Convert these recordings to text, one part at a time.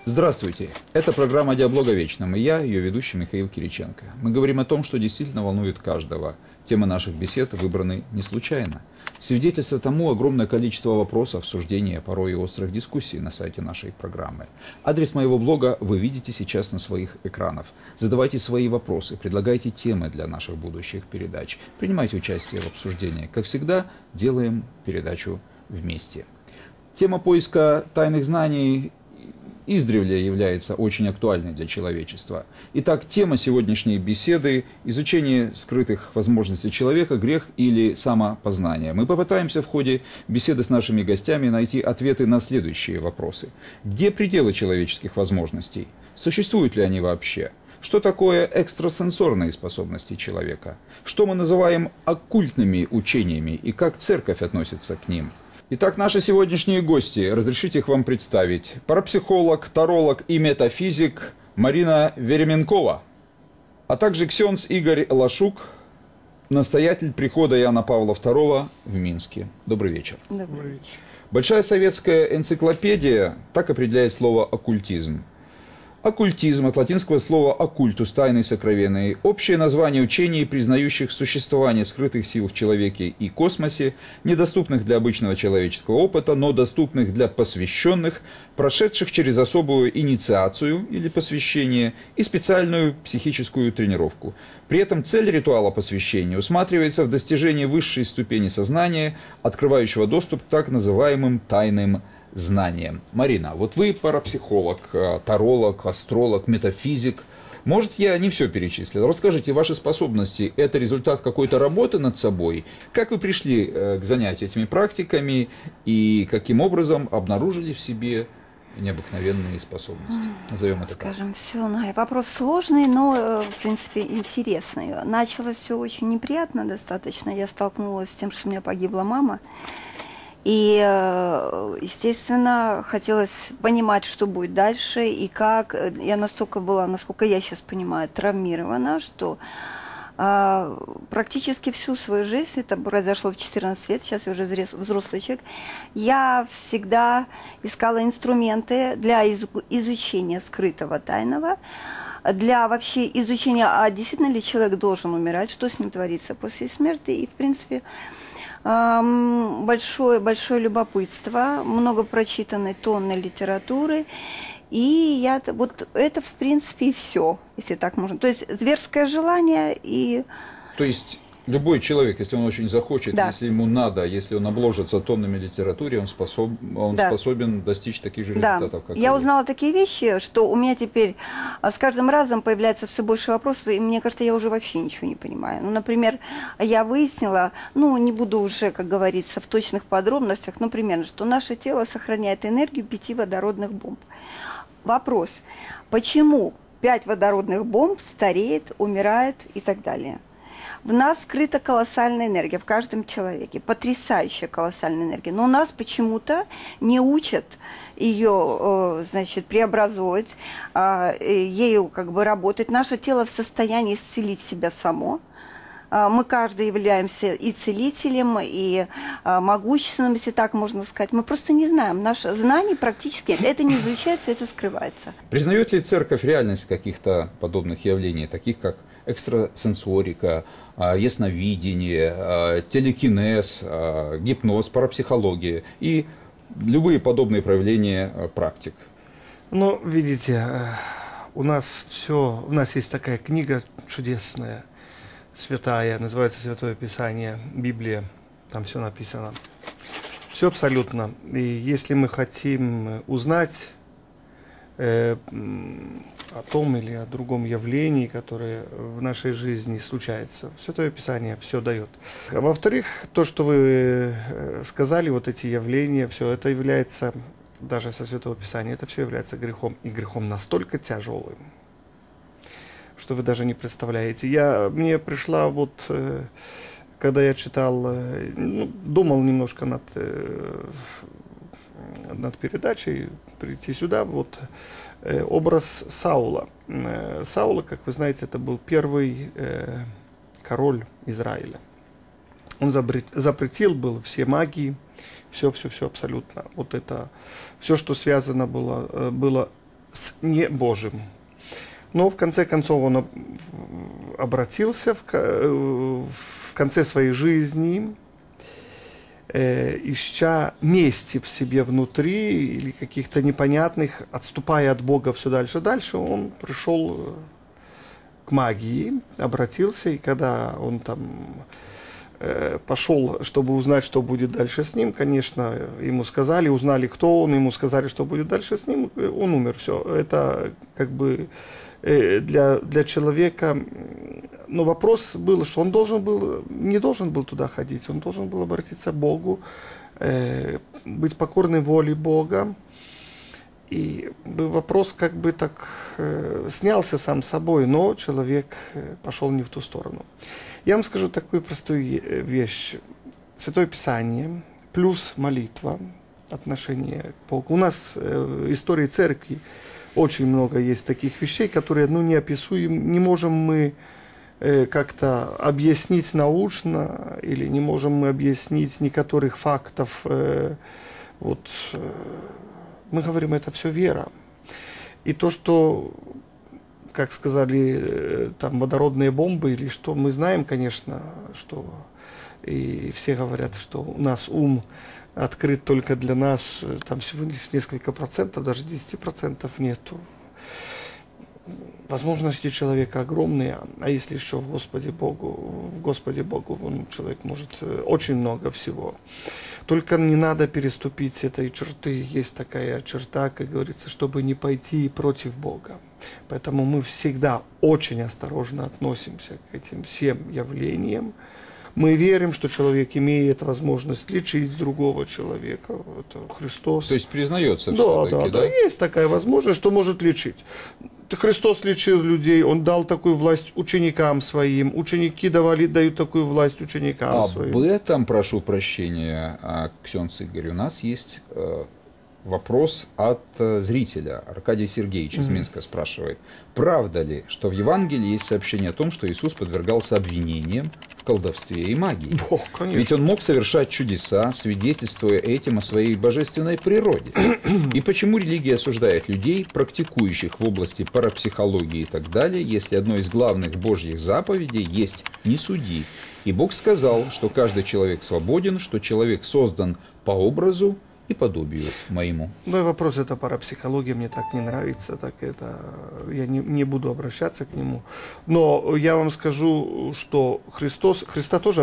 Здравствуйте! Это программа «Диалог о вечном» и я, ее ведущий Михаил Кириченко. Мы говорим о том, что действительно волнует каждого. Темы наших бесед выбраны не случайно. Свидетельство тому огромное количество вопросов, суждений, а порой и острых дискуссий на сайте нашей программы. Адрес моего блога вы видите сейчас на своих экранах. Задавайте свои вопросы, предлагайте темы для наших будущих передач. Принимайте участие в обсуждении. Как всегда, делаем передачу вместе. Тема поиска тайных знаний издревле является очень актуальной для человечества. Итак, тема сегодняшней беседы – изучение скрытых возможностей человека, грех или самопознание. Мы попытаемся в ходе беседы с нашими гостями найти ответы на следующие вопросы. Где пределы человеческих возможностей? Существуют ли они вообще? Что такое экстрасенсорные способности человека? Что мы называем оккультными учениями и как церковь относится к ним? Итак, наши сегодняшние гости, разрешите их вам представить. Парапсихолог, таролог и метафизик Марина Веременкова, а также ксенз Игорь Лашук, настоятель прихода Иоанна Павла II в Минске. Добрый вечер. Добрый вечер. Большая советская энциклопедия так определяет слово «оккультизм». Оккультизм от латинского слова «оккультус» – тайный, сокровенный. Общее название учений, признающих существование скрытых сил в человеке и космосе, недоступных для обычного человеческого опыта, но доступных для посвященных, прошедших через особую инициацию или посвящение и специальную психическую тренировку. При этом цель ритуала посвящения усматривается в достижении высшей ступени сознания, открывающего доступ к так называемым тайным знаниям. Марина, вот вы парапсихолог, таролог, астролог, метафизик. Может, я не все перечислил. Расскажите, ваши способности – это результат какой-то работы над собой? Как вы пришли к занятию этими практиками и каким образом обнаружили в себе необыкновенные способности? Назовем это так. Скажем, все, вопрос сложный, но, в принципе, интересный. Началось все очень неприятно достаточно. Я столкнулась с тем, что у меня погибла мама. И, естественно, хотелось понимать, что будет дальше и как. Я настолько была, насколько я сейчас понимаю, травмирована, что практически всю свою жизнь, это произошло в 14 лет, сейчас я уже взрослый человек, я всегда искала инструменты для изучения скрытого тайного, для вообще изучения, а действительно ли человек должен умирать, что с ним творится после смерти, и, в принципе, большое любопытство, много прочитанной тонны литературы, и вот это, в принципе, и все, если так можно. То есть зверское желание и... То есть любой человек, если он очень захочет, да. Если ему надо, если он обложится тоннами литературы, он способен достичь таких же результатов, как я вы. узнала такие вещи, что у меня теперь с каждым разом появляется все больше вопросов, и мне кажется, я уже вообще ничего не понимаю. Ну, например, я выяснила, не буду уже, как говорится, в точных подробностях, но примерно, что наше тело сохраняет энергию 5 водородных бомб. Вопрос, почему 5 водородных бомб стареет, умирает и так далее? В нас скрыта колоссальная энергия, в каждом человеке, потрясающая колоссальная энергия. Но нас почему-то не учат ее, преобразовывать, ею работать. Наше тело в состоянии исцелить себя само. Мы каждый являемся и целителем, и могущественным, если так можно сказать. Мы просто не знаем. Наше знание практически, это не изучается, это скрывается. Признает ли церковь реальность каких-то подобных явлений, таких как экстрасенсорика, ясновидение, телекинез, гипноз, парапсихология и любые подобные проявления практик? Ну, видите, у нас есть такая книга чудесная, святая, называется Святое Писание, Библия, там все написано. Все абсолютно. И если мы хотим узнать о том или о другом явлении, которое в нашей жизни случается, Святое Писание все дает. Во-вторых, то, что вы сказали, вот эти явления, все это является, даже со Святого Писания, это все является грехом. И грехом настолько тяжелым, что вы даже не представляете. Мне пришла когда я читал, думал немножко над передачей, прийти сюда, образ Саула. Саула, как вы знаете, это был первый король Израиля. Он запретил был все магии, все абсолютно. Вот это, все, что связано было с небожьим. Но в конце концов он обратился в конце своей жизни, ища мести в себе внутри или каких-то непонятных, отступая от Бога все дальше и дальше, он пришел к магии, обратился, и когда он там пошел, чтобы узнать, что будет дальше с ним, конечно, ему сказали, узнали, кто он, ему сказали, что будет дальше с ним, он умер, все. Это как бы для человека, но вопрос был, что он не должен был туда ходить, он должен был обратиться к Богу, быть покорным воле Бога. И вопрос как бы так снялся сам собой, но человек пошел не в ту сторону. Я вам скажу такую простую вещь. Святое Писание плюс молитва, отношение к Богу. У нас в истории церкви очень много есть таких вещей, которые неописуемы, не можем мы как-то объяснить научно, или не можем мы объяснить некоторых фактов. Мы говорим, это все вера. И то, что, как сказали, там водородные бомбы или что, мы знаем, конечно, что и все говорят, что у нас ум открыт только для нас, там всего лишь несколько процентов, даже 10% нету. Возможности человека огромные, а если еще в Господе Богу, человек может очень много всего. Только не надо переступить этой черты. Есть такая черта, как говорится, чтобы не пойти против Бога. Поэтому мы всегда очень осторожно относимся к этим всем явлениям. Мы верим, что человек имеет возможность лечить другого человека. Это Христос. То есть признается все-таки, да? Есть такая возможность, что может лечить. Христос лечил людей, Он дал такую власть ученикам своим, ученики дают такую власть ученикам своим. Об этом, прошу прощения, ксенц Игорь, у нас есть вопрос от зрителя. Аркадий Сергеевич из Минска спрашивает, правда ли, что в Евангелии есть сообщение о том, что Иисус подвергался обвинениям в колдовстве и магии? Ведь Он мог совершать чудеса, свидетельствуя этим о своей божественной природе. И почему религия осуждает людей, практикующих в области парапсихологии и так далее, если одной из главных божьих заповедей есть «не суди»? И Бог сказал, что каждый человек свободен, что человек создан по образу и подобию моему. Мой вопрос, это парапсихология, мне так не нравится, так это я не буду обращаться к нему. Но я вам скажу, что Христа тоже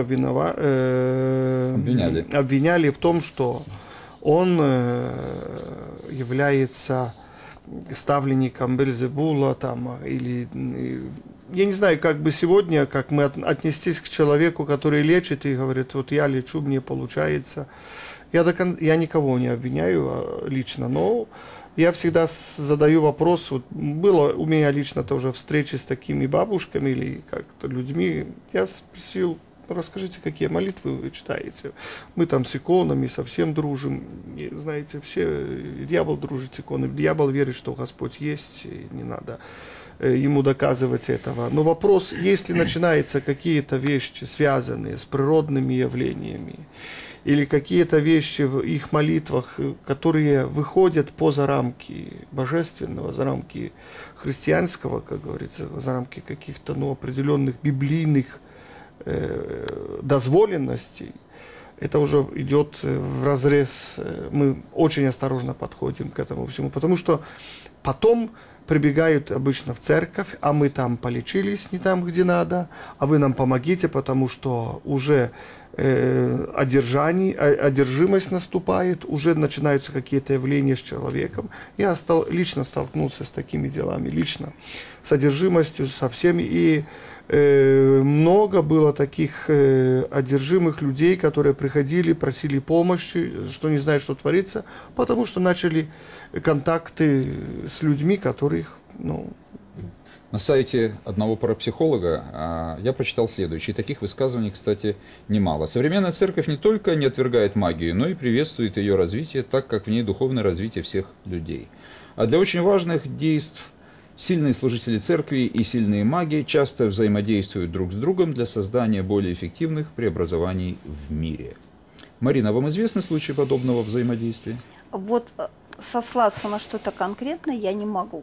обвиняли в том, что Он является ставленником Бельзебула, там, или я не знаю, как бы сегодня, как мы отнестись к человеку, который лечит и говорит, вот я лечу, мне получается. Я никого не обвиняю лично, но я всегда задаю вопрос, вот было у меня лично тоже встречи с такими бабушками или как-то людьми, я спросил, расскажите, какие молитвы вы читаете. Мы там с иконами совсем дружим, и, знаете, все, дьявол дружит с иконами, дьявол верит, что Господь есть, и не надо ему доказывать этого. Но вопрос, если начинаются какие-то вещи, связанные с природными явлениями, или какие-то вещи в их молитвах, которые выходят поза рамки божественного, за рамки христианского, как говорится, за рамки каких-то определенных библейных дозволенностей, это уже идет вразрез. Мы очень осторожно подходим к этому всему, потому что потом прибегают обычно в церковь, а мы там полечились не там, где надо, а вы нам помогите, потому что уже одержимость наступает, уже начинаются какие-то явления с человеком. Я лично столкнулся с такими делами, лично, с одержимостью, со всеми, и много было таких одержимых людей, которые приходили, просили помощи, что не знают, что творится, потому что начали контакты с людьми, которых, На сайте одного парапсихолога я прочитал следующее. Таких высказываний, кстати, немало. Современная церковь не только не отвергает магию, но и приветствует ее развитие, так как в ней духовное развитие всех людей. А для очень важных действий сильные служители церкви и сильные маги часто взаимодействуют друг с другом для создания более эффективных преобразований в мире. Марина, вам известны случаи подобного взаимодействия? Вот сослаться на что-то конкретное я не могу.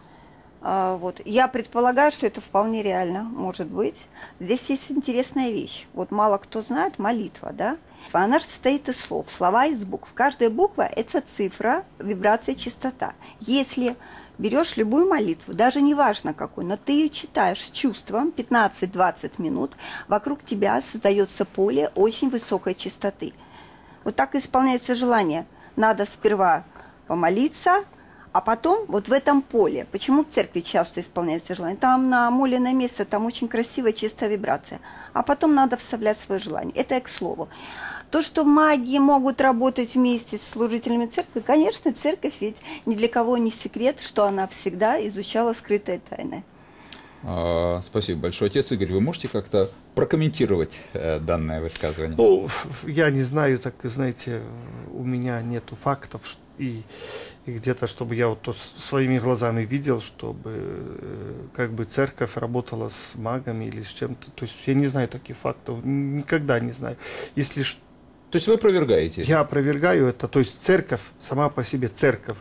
Вот. Я предполагаю, что это вполне реально может быть. Здесь есть интересная вещь. Вот мало кто знает, молитва, да? Она же состоит из слов, слова из букв. Каждая буква – это цифра, вибрация, частота. Если берешь любую молитву, даже не важно какую, но ты ее читаешь с чувством 15-20 минут, вокруг тебя создается поле очень высокой частоты. Вот так исполняются желания. Надо сперва помолиться, а потом вот в этом поле, почему в церкви часто исполняется желание, там на моленное место, там очень красивая чистая вибрация, а потом надо вставлять свое желание. Это я к слову. То, что маги могут работать вместе с служителями церкви, конечно, церковь ведь ни для кого не секрет, что она всегда изучала скрытые тайны. Спасибо большое. Отец Игорь, вы можете как-то прокомментировать данное высказывание? Ну, я не знаю, так, знаете, у меня нету фактов, и где-то, чтобы я вот то своими глазами видел, чтобы как бы церковь работала с магами или с чем-то. То есть я не знаю таких фактов, никогда не знаю. Если То есть вы опровергаете? Я опровергаю это. То есть церковь, сама по себе церковь.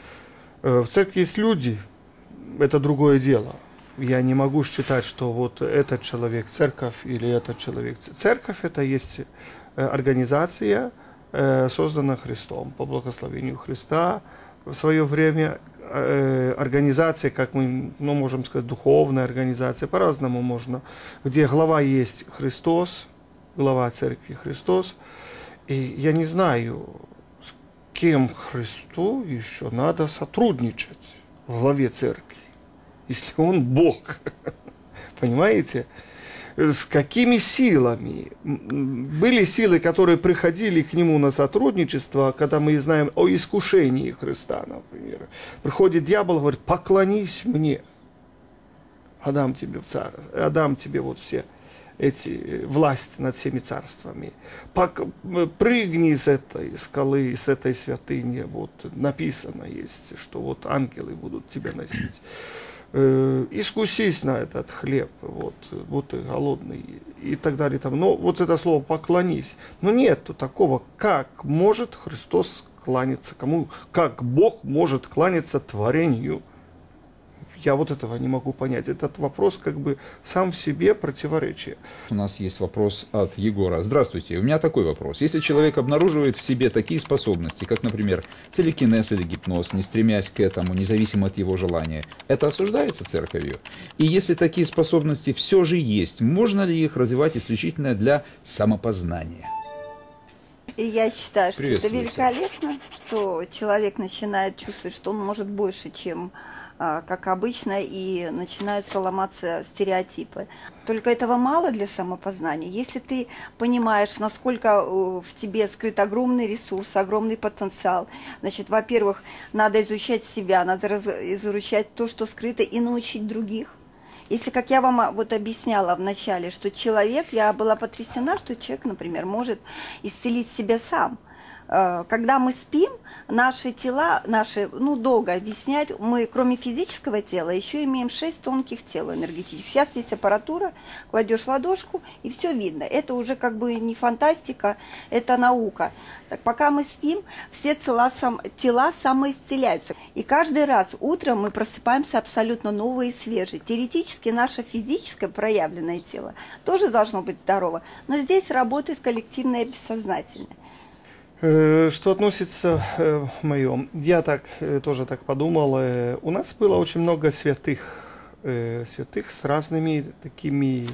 В церкви есть люди, это другое дело. Я не могу считать, что вот этот человек церковь или этот человек. Церковь это есть организация, созданная Христом, по благословению Христа. В свое время организация, как мы можем сказать, духовная организация, по-разному можно, где глава есть Христос, глава церкви Христос. И я не знаю, с кем Христу еще надо сотрудничать в главе церкви, если он Бог. Понимаете? С какими силами? Были силы, которые приходили к нему на сотрудничество, когда мы знаем о искушении Христа, например. Приходит дьявол и говорит: поклонись мне, отдам тебе в царство, отдам тебе вот все эти власть над всеми царствами. Прыгни с этой скалы, с этой святыни, вот написано есть, что вот ангелы будут тебя носить. Искусись на этот хлеб, вот ты голодный, и так далее. Там. Но вот это слово поклонись. Но нету такого, как может Христос кланяться кому, как Бог может кланяться творению. Я вот этого не могу понять. Этот вопрос как бы сам в себе противоречие. У нас есть вопрос от Егора. Здравствуйте, у меня такой вопрос. Если человек обнаруживает в себе такие способности, как, например, телекинез или гипноз, не стремясь к этому, независимо от его желания, это осуждается церковью? И если такие способности все же есть, можно ли их развивать исключительно для самопознания? И я считаю, что это великолепно, что человек начинает чувствовать, что он может больше, чем как обычно, и начинаются ломаться стереотипы. Только этого мало для самопознания. Если ты понимаешь, насколько в тебе скрыт огромный ресурс, огромный потенциал, значит, во-первых, надо изучать себя, надо изучать то, что скрыто, и научить других. Если, как я вам вот объясняла в начале, что человек, я была потрясена, что человек, например, может исцелить себя сам. Когда мы спим, наши тела, долго объяснять, мы кроме физического тела еще имеем 6 тонких тел энергетических. Сейчас есть аппаратура, кладешь ладошку, и все видно. Это уже как бы не фантастика, это наука. Так, пока мы спим, все тела самоисцеляются. И каждый раз утром мы просыпаемся абсолютно новые и свежие. Теоретически наше физическое проявленное тело тоже должно быть здорово, но здесь работает коллективное и бессознательное. Что относится к моему, я тоже так подумал. У нас было очень много святых с разными такими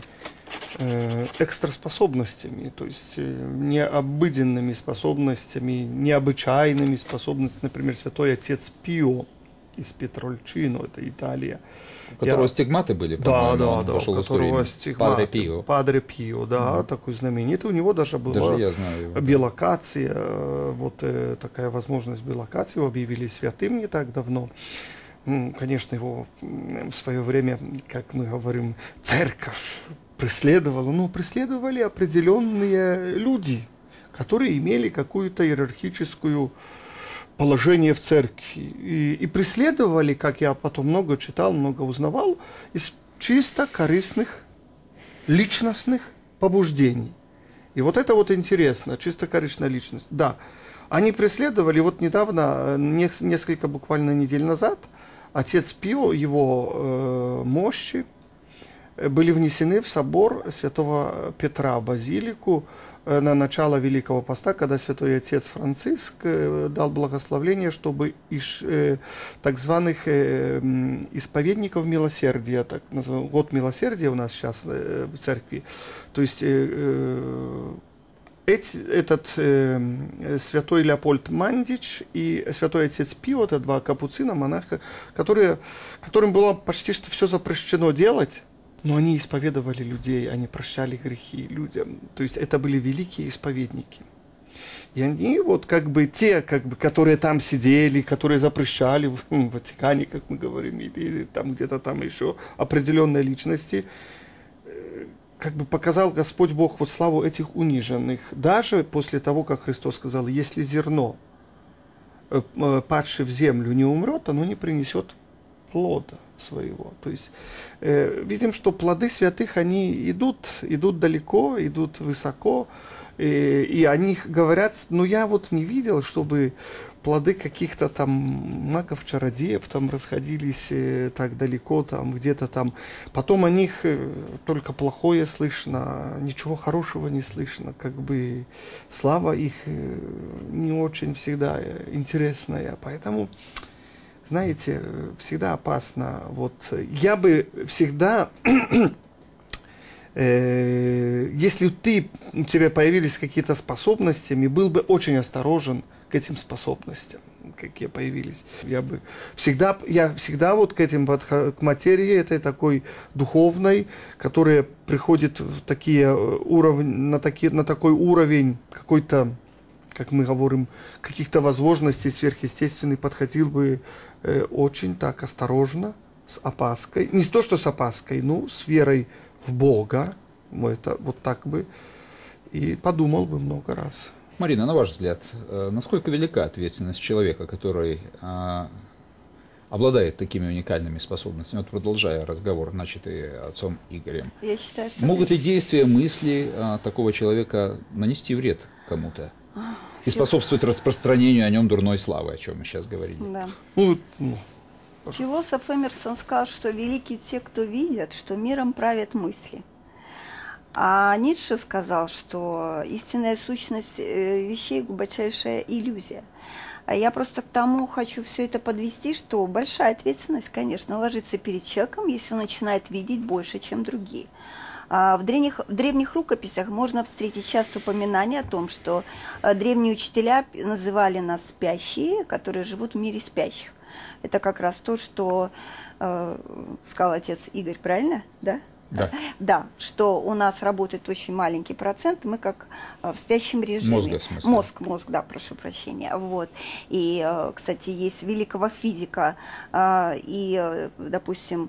экстраспособностями, то есть необыденными способностями, необычайными способностями. Например, святой отец Пио из Петрольчино, это Италия. У которого стигматы были, по-моему, у которого стигматы. Падре Пио, да, такой знаменитый. У него даже была билокация, вот такая возможность билокации, его объявили святым не так давно. Конечно, его в свое время, как мы говорим, церковь преследовала, но преследовали определенные люди, которые имели какую-то иерархическую положение в церкви. И преследовали, как я потом много читал, много узнавал, из чисто корыстных, личностных побуждений. И вот это вот интересно, чисто корыстная личность. Да, Они преследовали, вот недавно, несколько буквально недель назад, отец Пио, его мощи были внесены в собор Святого Петра, базилику, на начало Великого Поста, когда святой отец Франциск дал благословление, чтобы так званых исповедников милосердия, так называемый год милосердия у нас сейчас в церкви, то есть этот святой Леопольд Мандич и святой отец Пио, это два капуцина, монаха, которым было почти что все запрещено делать, но они исповедовали людей, они прощали грехи людям. То есть это были великие исповедники. И они вот как бы те, которые там сидели, которые запрещали в Ватикане, как мы говорим, или там где-то там еще определенные личности, как бы показал Господь Бог вот славу этих униженных. Даже после того, как Христос сказал, если зерно, падшее в землю, не умрет, оно не принесет плода своего. То есть видим, что плоды святых, они идут далеко, идут высоко, и о них говорят, но я вот не видел, чтобы плоды каких-то там магов-чародеев там расходились так далеко, там где-то там. Потом о них только плохое слышно, ничего хорошего не слышно, как бы слава их не очень всегда интересная, поэтому знаете, всегда опасно. Вот я бы всегда, если у тебя появились какие-то способности, был бы очень осторожен к этим способностям, какие появились. Я всегда вот к этим, к материи этой такой духовной, которая приходит в такие уровни, на такой уровень какой-то, как мы говорим, каких-то возможностей сверхъестественных, подходил бы очень так осторожно, с опаской. Не то, что с опаской, но с верой в Бога. Это вот так бы. И подумал бы много раз. Марина, на ваш взгляд, насколько велика ответственность человека, который обладает такими уникальными способностями? Вот продолжая разговор, начатый отцом Игорем. Я считаю, что могут ли действия, мысли такого человека нанести вред кому-то? И способствовать распространению о нем дурной славы, о чем мы сейчас говорили. Да. Философ Эмерсон сказал, что велики те, кто видят, что миром правят мысли. А Ницше сказал, что истинная сущность вещей – глубочайшая иллюзия. А я просто к тому хочу все это подвести, что большая ответственность, конечно, ложится перед человеком, если он начинает видеть больше, чем другие. В древних рукописях можно встретить часто упоминание о том, что древние учителя называли нас спящие, которые живут в мире спящих. Это как раз то, что сказал отец Игорь, правильно? Да? Да. Да, что у нас работает очень маленький процент, мы как в спящем режиме. Мозга, в смысле. Мозг, да, прошу прощения. Вот. И, кстати, есть великого физика и, допустим,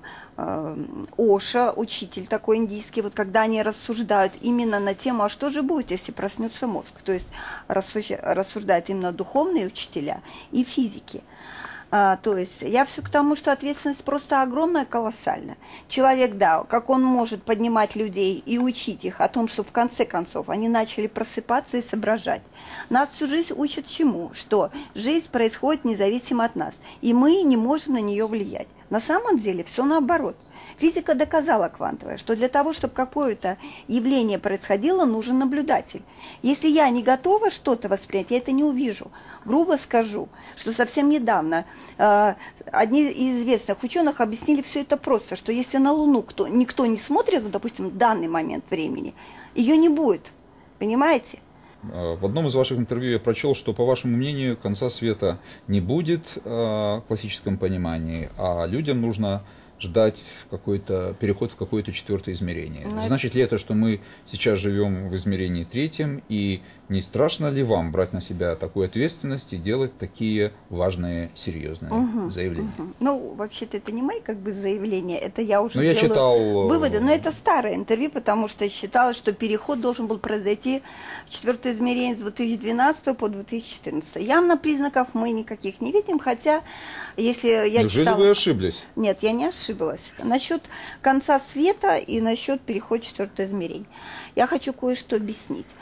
Оша, учитель такой индийский, вот когда они рассуждают именно на тему, а что же будет, если проснется мозг? То есть рассуждают именно духовные учителя и физики. То есть я все к тому, что ответственность просто огромная, колоссальная. Человек, да, как он может поднимать людей и учить их о том, что в конце концов они начали просыпаться и соображать. Нас всю жизнь учат чему? Что жизнь происходит независимо от нас, и мы не можем на нее влиять. На самом деле все наоборот. Физика доказала квантовая, что для того, чтобы какое-то явление происходило, нужен наблюдатель. Если я не готова что-то воспринять, я это не увижу. Грубо скажу, что совсем недавно одни из известных ученых объяснили все это просто, что если на Луну никто не смотрит, ну, допустим, в данный момент времени, ее не будет. Понимаете? В одном из ваших интервью я прочел, что, по вашему мнению, конца света не будет в классическом понимании, а людям нужно ждать переход в какое-то четвертое измерение. Значит ли это, что мы сейчас живем в измерении третьем, и не страшно ли вам брать на себя такую ответственность и делать такие важные, серьезные заявления? Ну, вообще-то это не мои как бы заявления, это я уже я читал выводы, но это старое интервью, потому что считалось, что переход должен был произойти в четвертое измерение с 2012 по 2014. Явно признаков мы никаких не видим, хотя, если я Неужели читала... вы ошиблись? Нет, я не ошиблась. Насчет конца света и насчет перехода в четвертое измерение. Я хочу кое-что объяснить.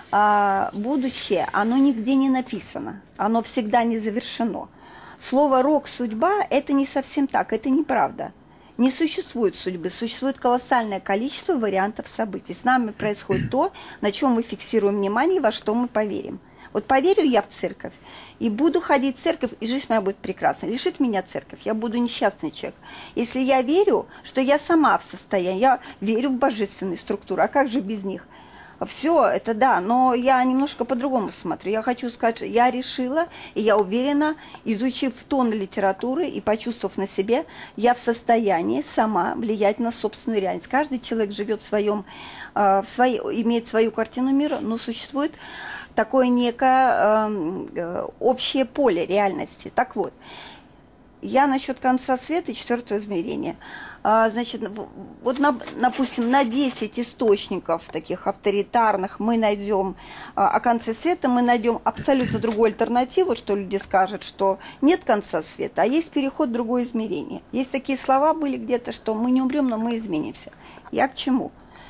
будущее, оно нигде не написано, оно всегда не завершено. Слово «рок», «судьба» – это не совсем так, это неправда. Не существует судьбы, существует колоссальное количество вариантов событий. С нами происходит то, на чем мы фиксируем внимание, во что мы поверим. Вот поверю я в церковь, и буду ходить в церковь, и жизнь моя будет прекрасна. Лишит меня церковь, я буду несчастный человек. Если я верю, что я сама в состоянии, я верю в божественные структуры, а как же без них? Все, это да, но я немножко по-другому смотрю. Я хочу сказать, что я решила, и я уверена, изучив тонны литературы и почувствовав на себе, я в состоянии сама влиять на собственную реальность. Каждый человек живет в своем, имеет свою картину мира, но существует такое некое общее поле реальности. Так вот, я насчет конца света, 4-го измерения. Значит, вот, допустим, на 10 источников таких авторитарных мы найдем о конце света, мы найдем абсолютно другую альтернативу, что люди скажут, что нет конца света, а есть переход в другое измерение. Есть такие слова были где-то, что мы не умрем, но мы изменимся. Я к чему?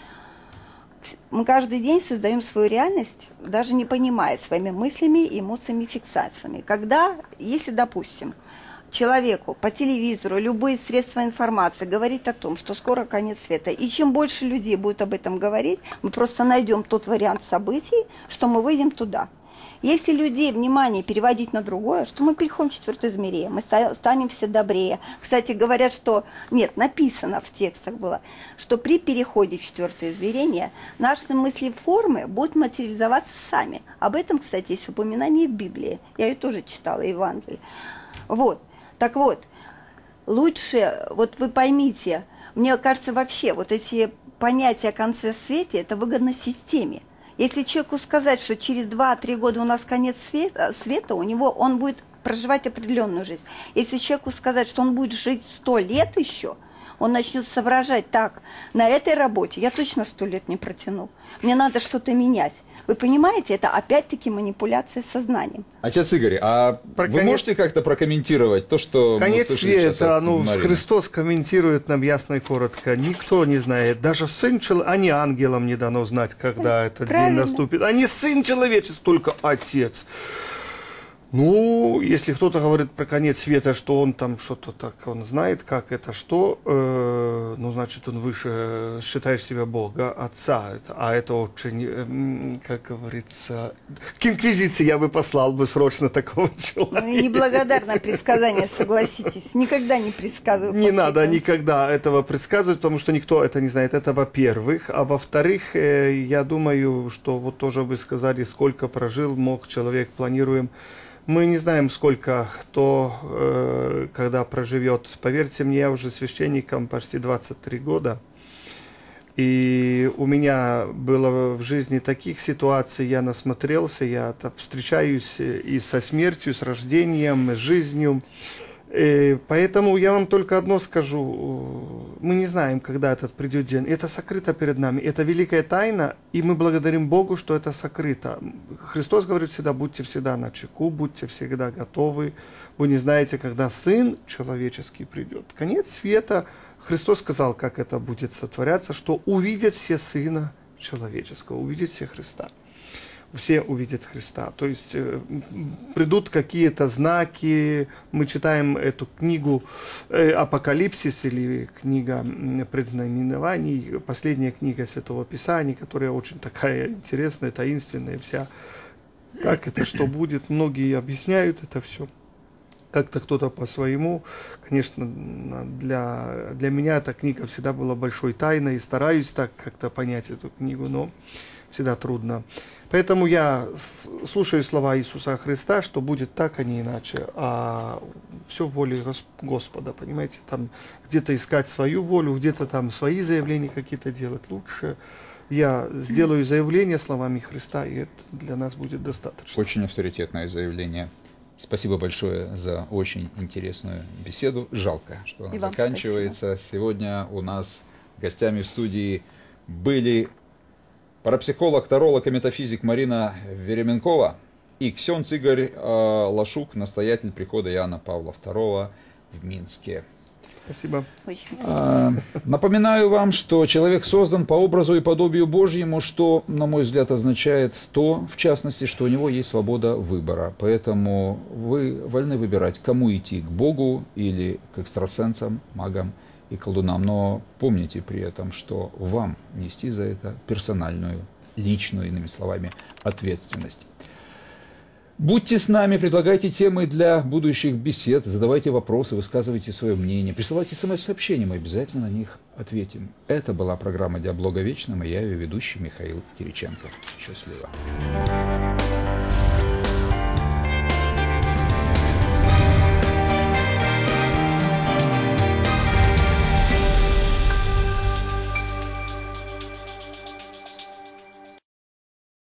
Мы каждый день создаем свою реальность, даже не понимая своими мыслями, эмоциями, фиксациями. Когда, если, допустим, человеку по телевизору, любые средства информации говорить о том, что скоро конец света, и чем больше людей будет об этом говорить, мы просто найдем тот вариант событий, что мы выйдем туда. Если людей внимание переводить на другое, что мы переходим в 4-е измерение, мы станем все добрее. Кстати, говорят, что, нет, написано в текстах было, что при переходе в 4-е измерение наши мысли и формы будут материализоваться сами. Об этом, кстати, есть упоминание в Библии. Я ее тоже читала, Евангелие. Вот. Так вот, лучше, вот вы поймите, мне кажется, вообще вот эти понятия о конце света, это выгодно системе. Если человеку сказать, что через 2-3 года у нас конец света, у него он будет проживать определенную жизнь. Если человеку сказать, что он будет жить 100 лет еще, он начнет соображать, так, на этой работе я точно 100 лет не протяну, мне надо что-то менять. Вы понимаете, это опять-таки манипуляция сознанием. Отец Игорь, а вы можете как-то прокомментировать то, что конец мы слышали сейчас света, от Марины? Христос комментирует нам ясно и коротко. Никто не знает, даже Сын Человеческий, а не ангелам не дано знать, когда этот день наступит. А не Сын Человеческий, только Отец. Ну, если кто-то говорит про конец света, что он там что-то так, он знает, как это, что, ну, значит, он выше, считаешь себя Бога, Отца, а это очень, как говорится, к инквизиции я бы послал бы срочно такого человека. Ну и неблагодарное предсказание, согласитесь, никогда не предсказываю. Не надо никогда этого предсказывать, потому что никто это не знает, это во-первых, а во-вторых, я думаю, что вот тоже вы сказали, сколько прожил, мог человек, планируем. Мы не знаем, сколько кто, когда проживет. Поверьте мне, я уже священником почти 23 года. И у меня было в жизни таких ситуаций, я насмотрелся, я встречаюсь и со смертью, с рождением, с жизнью. И поэтому я вам только одно скажу. Мы не знаем, когда этот придет день. Это сокрыто перед нами. Это великая тайна, и мы благодарим Богу, что это сокрыто. Христос говорит всегда, будьте всегда начеку, будьте всегда готовы. Вы не знаете, когда Сын Человеческий придет. Конец света. Христос сказал, как это будет сотворяться, что увидят все Сына Человеческого, увидят все Христа. Все увидят Христа. То есть придут какие-то знаки. Мы читаем эту книгу «Апокалипсис» или книга предзнаменований, последняя книга Святого Писания, которая очень такая интересная, таинственная вся. Как это, что будет? Многие объясняют это все. Как-то кто-то по-своему. Конечно, для меня эта книга всегда была большой тайной, и стараюсь так как-то понять эту книгу, но всегда трудно. Поэтому я слушаю слова Иисуса Христа, что будет так, а не иначе. А все в воле Господа, понимаете? Там где-то искать свою волю, где-то там свои заявления какие-то делать. Лучше я сделаю заявление словами Христа, и это для нас будет достаточно. Очень авторитетное заявление. Спасибо большое за очень интересную беседу. Жалко, что она заканчивается. Спасибо. Сегодня у нас гостями в студии были парапсихолог, таролог и метафизик Марина Веременкова и ксенц Игорь Лашук, настоятель прихода Иоанна Павла II в Минске. Спасибо. Очень. Напоминаю вам, что человек создан по образу и подобию Божьему, что, на мой взгляд, означает то, в частности, что у него есть свобода выбора. Поэтому вы вольны выбирать, кому идти, к Богу или к экстрасенсам, магам и колдунам. Но помните при этом, что вам нести за это персональную, личную, иными словами, ответственность. Будьте с нами, предлагайте темы для будущих бесед, задавайте вопросы, высказывайте свое мнение, присылайте смс-сообщения, мы обязательно на них ответим. Это была программа «Диалог о вечном», и я ее ведущий Михаил Кириченко. Счастливо.